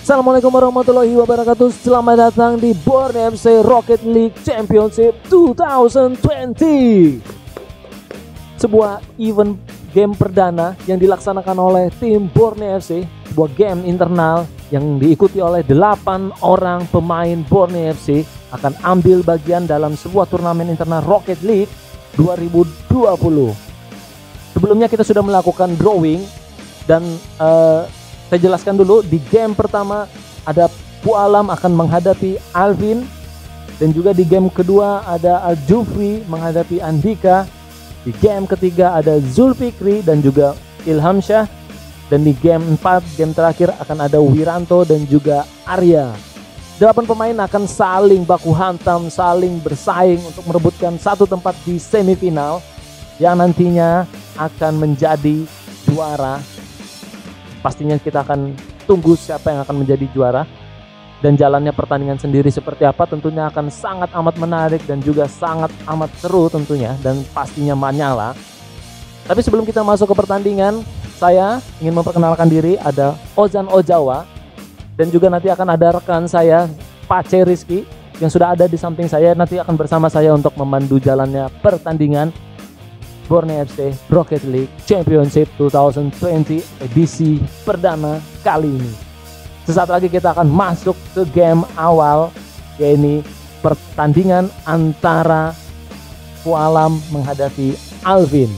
Assalamualaikum warahmatullahi wabarakatuh. Selamat datang di Borneo FC Rocket League Championship 2020. Sebuah event game perdana yang dilaksanakan oleh tim Borneo FC. Sebuah game internal yang diikuti oleh 8 orang pemain Borneo FC akan ambil bagian dalam sebuah turnamen internal Rocket League 2020. Sebelumnya kita sudah melakukan drawing dan saya jelaskan dulu, di game pertama ada Pualam akan menghadapi Alvin, dan juga di game kedua ada Aljufri menghadapi Andika. Di game ketiga ada Zulfikri dan juga Ilhamsyah, dan di game 4, game terakhir akan ada Wiranto dan juga Arya. 8 pemain akan saling baku hantam, saling bersaing untuk merebutkan satu tempat di semifinal yang nantinya akan menjadi juara. Pastinya kita akan tunggu siapa yang akan menjadi juara, dan jalannya pertandingan sendiri seperti apa tentunya akan sangat amat menarik dan juga sangat amat seru tentunya, dan pastinya menyala. Tapi sebelum kita masuk ke pertandingan, saya ingin memperkenalkan diri. Ada Ozan Ojawa, dan juga nanti akan ada rekan saya Pace Rizky yang sudah ada di samping saya, nanti akan bersama saya untuk memandu jalannya pertandingan Borneo FC Rocket League Championship 2020 edisi perdana kali ini. Sesaat lagi kita akan masuk ke game awal, yaitu pertandingan antara Pualam menghadapi Alvin.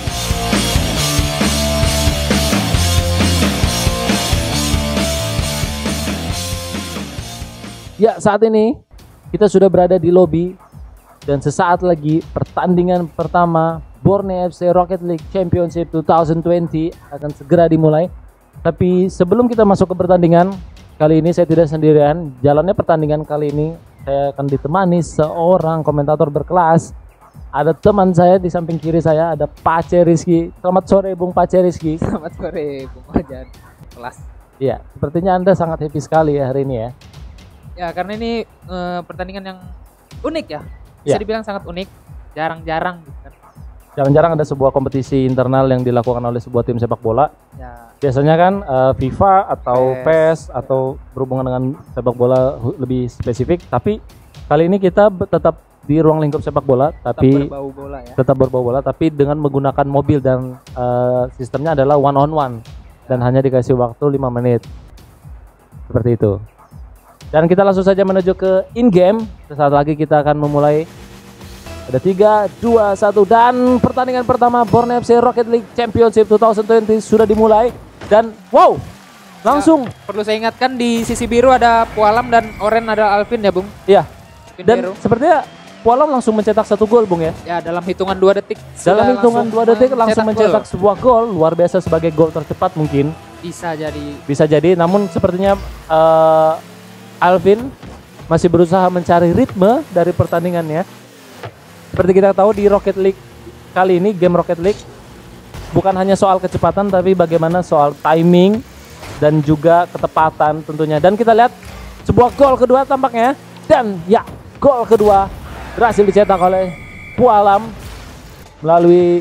Ya, saat ini kita sudah berada di lobi, dan sesaat lagi pertandingan pertama Borneo FC Rocket League Championship 2020 akan segera dimulai. Tapi sebelum kita masuk ke pertandingan, kali ini saya tidak sendirian. Jalannya pertandingan kali ini saya akan ditemani seorang komentator berkelas. Ada teman saya di samping kiri saya, ada Pace Rizky. Selamat sore Bung Pace Rizky. Selamat sore Bung Fajar. Kelas. Iya, sepertinya Anda sangat happy sekali ya hari ini ya. Ya, karena ini pertandingan yang unik ya. Bisa dibilang sangat unik, jarang-jarang gitu kan. Jarang-jarang ada sebuah kompetisi internal yang dilakukan oleh sebuah tim sepak bola. Ya. Biasanya kan FIFA atau PES atau berhubungan dengan sepak bola lebih spesifik. Tapi kali ini kita tetap di ruang lingkup sepak bola, tapi berbau bola ya. Tetap berbau bola, tapi dengan menggunakan mobil, dan sistemnya adalah one on one dan hanya dikasih waktu 5 menit. Seperti itu. Dan kita langsung saja menuju ke in game. Sesaat lagi kita akan memulai. Ada 3, 2, 1, dan pertandingan pertama Borneo FC Rocket League Championship 2020 sudah dimulai. Dan wow, langsung ya, perlu saya ingatkan, di sisi biru ada Pualam dan oranye ada Alvin ya Bung. Iya. Dan biru. Sepertinya Pualam langsung mencetak 1 gol Bung ya. Ya, dalam hitungan 2 detik. Dalam hitungan 2 detik langsung mencetak sebuah gol. Luar biasa, sebagai gol tercepat mungkin. Bisa jadi. Bisa jadi, namun sepertinya Alvin masih berusaha mencari ritme dari pertandingannya. Seperti kita tahu di Rocket League kali ini, game Rocket League bukan hanya soal kecepatan, tapi bagaimana soal timing dan juga ketepatan tentunya. Dan kita lihat sebuah gol kedua tampaknya, dan ya, gol kedua berhasil dicetak oleh Pualam melalui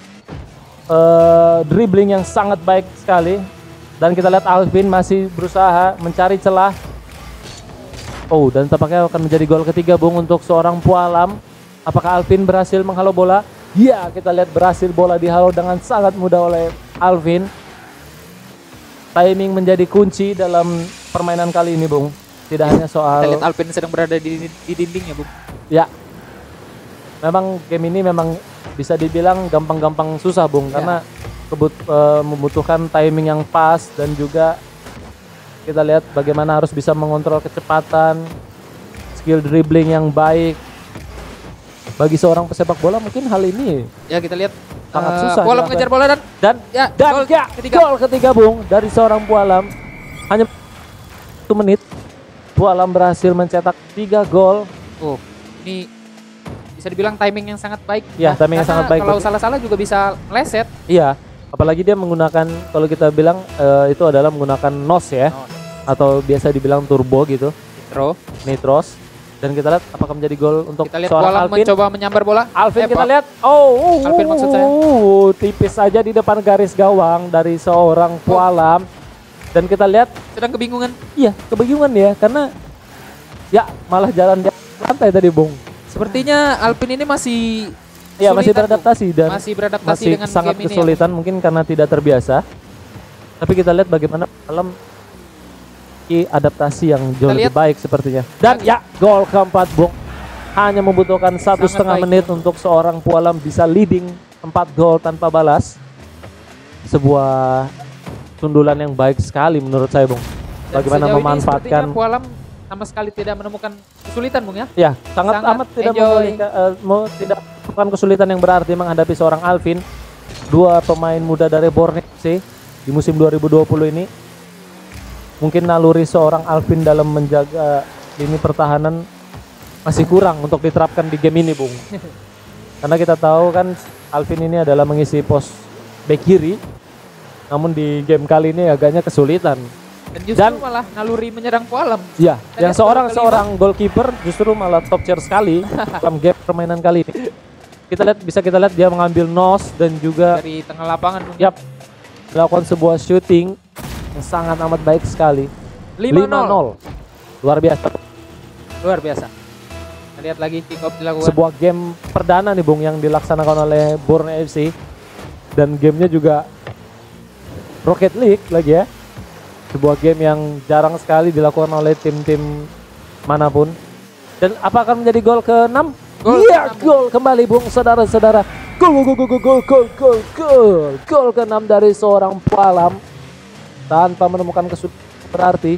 dribbling yang sangat baik sekali. Dan kita lihat Alvin masih berusaha mencari celah. Oh, dan tampaknya akan menjadi gol ketiga Bung untuk seorang Pualam. Apakah Alvin berhasil menghalau bola? Ya, kita lihat berhasil bola dihalau dengan sangat mudah oleh Alvin. Timing menjadi kunci dalam permainan kali ini Bung. Tidak hanya soal... Kita lihat Alvin sedang berada di dinding ya Bung. Ya, memang game ini memang bisa dibilang gampang-gampang susah Bung. Ya. Karena membutuhkan timing yang pas, dan juga kita lihat bagaimana harus bisa mengontrol kecepatan, skill dribbling yang baik. Bagi seorang pesepak bola mungkin hal ini ya kita lihat sangat susah. Pualam mengejar bola dan gol ketiga Bung dari seorang Pualam. Hanya 1 menit Pualam berhasil mencetak 3 gol. Oh, ini bisa dibilang timing yang sangat baik. Ya, timing yang sangat baik. Kalau salah-salah juga bisa meleset. Iya, apalagi dia menggunakan, kalau kita bilang itu adalah menggunakan NOS ya, atau biasa dibilang turbo gitu. Nitros. Dan kita lihat apakah menjadi gol untuk seorang Alvin. Mencoba menyambar bola. Alvin kita lihat. Alvin maksud saya. Tipis saja di depan garis gawang dari seorang Pualam. Dan kita lihat, sedang kebingungan. iya kebingungan ya, karena ya malah jalan di lantai tadi Bung. Sepertinya Alpin ini masih Iya masih kesulitan, beradaptasi dan masih beradaptasi masih dengan sangat game ini ya. kesulitan mungkin karena tidak terbiasa. Tapi kita lihat bagaimana Pualam adaptasi yang jauh Kita lebih lihat. baik sepertinya. Dan ya gol keempat Bung. Hanya membutuhkan 1,5 baik, menit untuk seorang Pualam bisa leading 4 gol tanpa balas. Sebuah sundulan yang baik sekali menurut saya Bung. Dan Bagaimana sejauh ini memanfaatkan sepertinya Pualam sama sekali tidak menemukan kesulitan Bung ya. ya sangat Sangat amat tidak enjoy. tidak menemukan kesulitan yang berarti menghadapi seorang Alvin. Dua pemain muda dari Borneo FC di musim 2020 ini. Mungkin naluri seorang Alvin dalam menjaga lini pertahanan masih kurang untuk diterapkan di game ini Bung. Karena kita tahu kan Alvin ini adalah mengisi pos back kiri. Namun di game kali ini agaknya kesulitan. Dan justru Dan- malah naluri menyerang Pualam. Ya, Kita yang lihat seorang gol kelima. seorang goalkeeper justru malah top tier sekali dalam game permainan kali ini. Kita lihat dia mengambil nose dan juga Dari tengah lapangan Bung. yap melakukan sebuah shooting yang sangat amat baik sekali. 5-0. Luar biasa. Luar biasa. Kita lihat lagi kick off dilakukan. Sebuah game perdana nih Bung yang dilaksanakan oleh Borneo FC dan gamenya juga Rocket League lagi ya. Sebuah game yang jarang sekali dilakukan oleh tim-tim manapun. Dan apa akan menjadi gol ke-6? Gol Iya, ke-6. gol kembali Bung, saudara-saudara. Gol ke-6 dari seorang Pualam tanpa menemukan kesulitan berarti.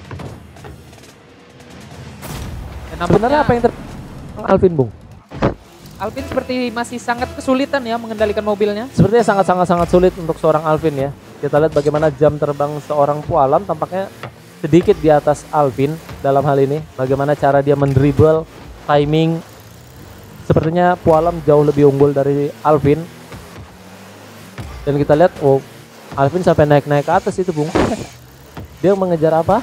Dan Sebenarnya apa yang Alvin Bung? Alvin seperti masih sangat kesulitan ya mengendalikan mobilnya. Sepertinya sangat sulit untuk seorang Alvin ya. Kita lihat bagaimana jam terbang seorang Pualam tampaknya sedikit di atas Alvin dalam hal ini. Bagaimana cara dia mendribble, timing. Sepertinya Pualam jauh lebih unggul dari Alvin. Dan kita lihat, oh Alvin sampai naik-naik ke atas itu Bung. Dia mengejar apa?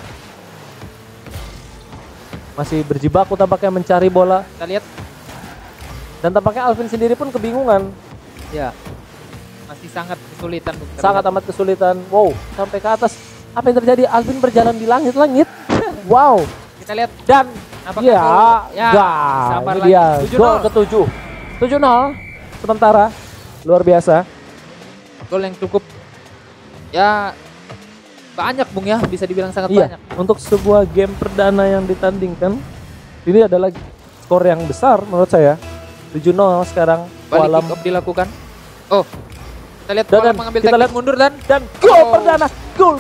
Masih berjibaku tampaknya mencari bola. Kita lihat Dan tampaknya Alvin sendiri pun kebingungan. ya masih sangat kesulitan Bung. Sangat amat kesulitan. Wow, sampai ke atas. Apa yang terjadi? Alvin berjalan di langit-langit. Wow. Kita lihat Dan apakah ya, gol? Ya, enggak. samar Ini lagi. dia 7-0. gol ke-7. 7-0 sementara. Luar biasa. Gol yang cukup ya banyak Bung ya, bisa dibilang sangat Iya, banyak. untuk sebuah game perdana yang ditandingkan, ini adalah skor yang besar menurut saya. 7-0 sekarang. Balik Pualam kick off dilakukan. Oh, kita lihat Dan- Pualam dan mengambil kita teknik lihat- mundur dan dan gol Oh. perdana. Gol.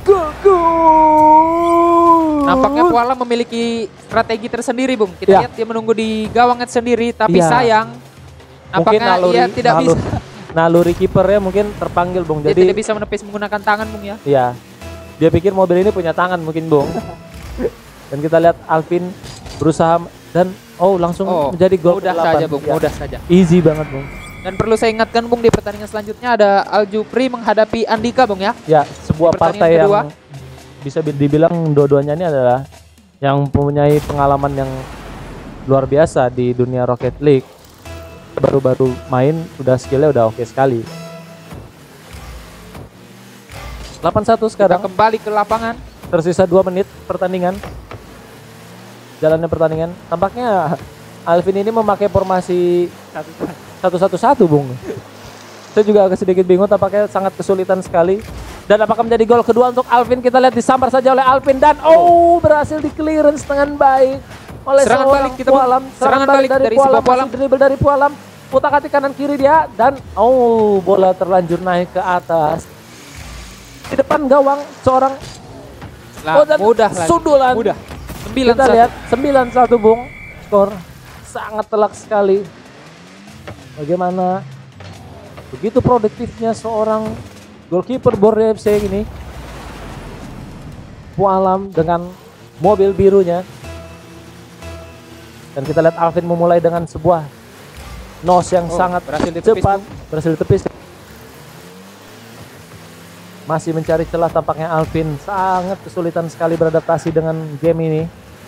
nampaknya Pualam memiliki strategi tersendiri Bung. Kita Ya. lihat dia menunggu di gawang sendiri, tapi Ya. sayang Mungkin nampaknya ia tidak bisa. naluri kipernya mungkin terpanggil Bung. Dia Jadi tidak bisa menepis menggunakan tangan Bung ya. ya, dia pikir mobil ini punya tangan mungkin Bung. Dan kita lihat Alvin berusaha dan langsung menjadi gol mudah ke-8. saja Bung, Ya, mudah saja. easy banget Bung. Dan perlu saya ingatkan Bung, di pertandingan selanjutnya ada Aljupri menghadapi Andika Bung ya. Ya, sebuah Di pertandingan partai yang kedua. bisa dibilang dua-duanya ini adalah yang mempunyai pengalaman yang luar biasa di dunia Rocket League. Baru-baru main udah skillnya udah oke sekali. 8-1 Kita sekarang, kembali ke lapangan. tersisa 2 menit pertandingan. Jalannya pertandingan. Tampaknya Alvin ini memakai formasi 1-1-1 Bung. Saya juga agak sedikit bingung, tampaknya sangat kesulitan sekali. Dan apakah menjadi gol kedua untuk Alvin? Kita lihat disambar saja oleh Alvin dan berhasil di clearance dengan baik oleh Serangan seorang balik kita, Bung. Pualam. Serangan balik dari sebuah Pualam. Masih dribble dari Pualam. Utak-atik kanan kiri dia dan bola terlanjur naik ke atas. Di depan gawang seorang dan Mudah lagi. sundulan. Mudah. Kita 9-1. lihat 9-1 Bung. Skor sangat telak sekali. Bagaimana begitu produktifnya seorang goalkeeper Borneo FC ini. Pualam dengan mobil birunya. Dan kita lihat Alvin memulai dengan sebuah nose yang sangat berhasil ditepis, cepat. Bung. Berhasil ditepis. Masih mencari celah, tampaknya Alvin sangat kesulitan sekali beradaptasi dengan game ini.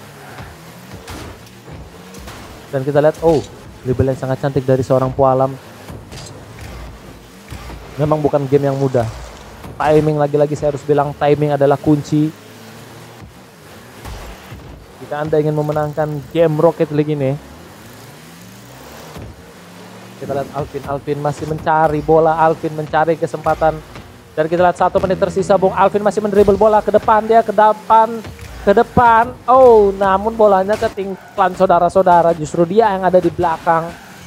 Dan kita lihat, dribble yang sangat cantik dari seorang Pualam. Memang bukan game yang mudah. Timing, lagi-lagi saya harus bilang timing adalah kunci. Jika Anda ingin memenangkan game Rocket League ini. Kita lihat Alvin masih mencari bola, Alvin mencari kesempatan. Dan kita lihat 1 menit tersisa, Bung. Alvin masih mendribble bola ke depan, dia ke depan. Oh, namun bolanya ketinggalan saudara-saudara. Justru dia yang ada di belakang.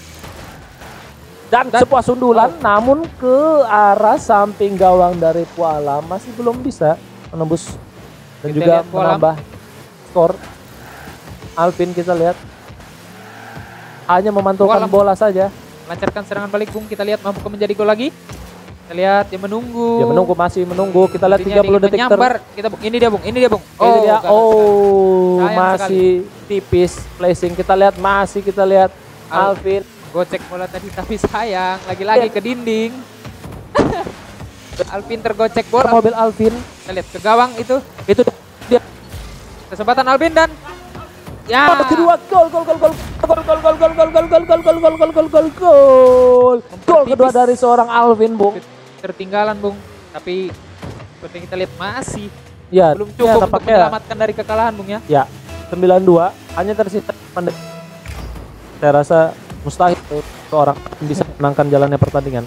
Dan sebuah sundulan, namun ke arah samping gawang dari Pualam masih belum bisa menembus dan Kita juga lihat Pualam. menambah skor. Alvin kita lihat hanya memantulkan Pualam. bola saja. Lancarkan serangan balik, Bung. Kita lihat mampu menjadi gol lagi. Kita lihat dia menunggu. Dia menunggu, masih menunggu. Kita lihat 30 detik menyambar. Kita, Bung. Ini dia, Bung. Ini dia. gagal serangan. Sayang Masih tipis placing. Kita lihat Alvin. Gocek bola tadi tapi sayang. Lagi-lagi ke dinding. Alvin tergocek bola. Mobil Alvin. Kita lihat ke gawang itu. Itu dia. Kesempatan Alvin dan ya. Kedua gol kedua dari seorang Alvin, Bung. Tertinggalan, Bung. Tapi seperti kita lihat masih Ya, belum cukup untuk menyelamatkan dari kekalahan, Bung ya. Ya, 92 hanya tersisa menit. Saya rasa mustahil seorang bisa menangkan jalannya pertandingan.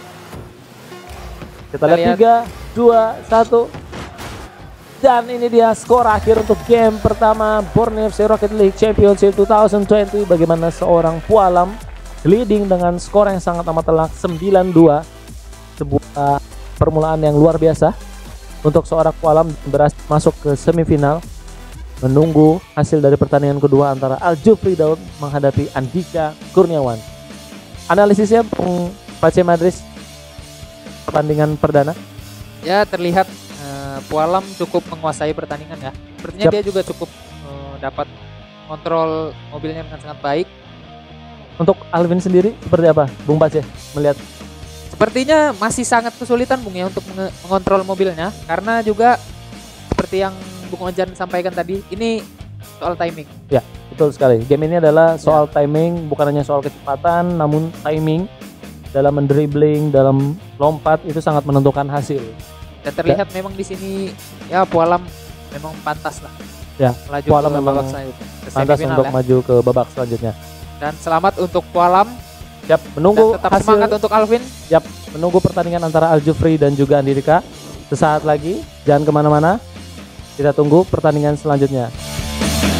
Kita lihat 3, 2, 1. Dan ini dia skor akhir untuk game pertama Borneo FC Rocket League Championship 2020. Bagaimana seorang Pualam leading dengan skor yang sangat amat telak 9-2. Sebuah permulaan yang luar biasa untuk seorang Pualam berhasil masuk ke semifinal. Menunggu hasil dari pertandingan kedua antara Aljufri Daud menghadapi Andika Kurniawan. Analisisnya Bung Pace Madris pertandingan perdana. Ya, terlihat Pualam cukup menguasai pertandingan ya. Sepertinya dia juga cukup dapat kontrol mobilnya dengan sangat baik. Untuk Alvin sendiri seperti apa, Bung Pace melihat? Sepertinya masih sangat kesulitan, Bung ya, untuk mengontrol mobilnya. Karena juga seperti yang Bung Ojan sampaikan tadi, ini soal timing. Ya, betul sekali. Game ini adalah soal timing, bukan hanya soal kecepatan, namun timing dalam mendribbling, dalam lompat itu sangat menentukan hasil. Dan terlihat memang di sini ya Pualam memang pantas lah. Ya, melaju Pualam ke memang babak selanjutnya, ke pantas semifinal untuk ya. maju ke babak selanjutnya. Dan selamat untuk Pualam. Siap, menunggu Dan tetap hasil. semangat untuk Alvin. Siap, menunggu pertandingan antara Aljufri dan juga Andika. Sesaat lagi, jangan kemana-mana. Kita tunggu pertandingan selanjutnya.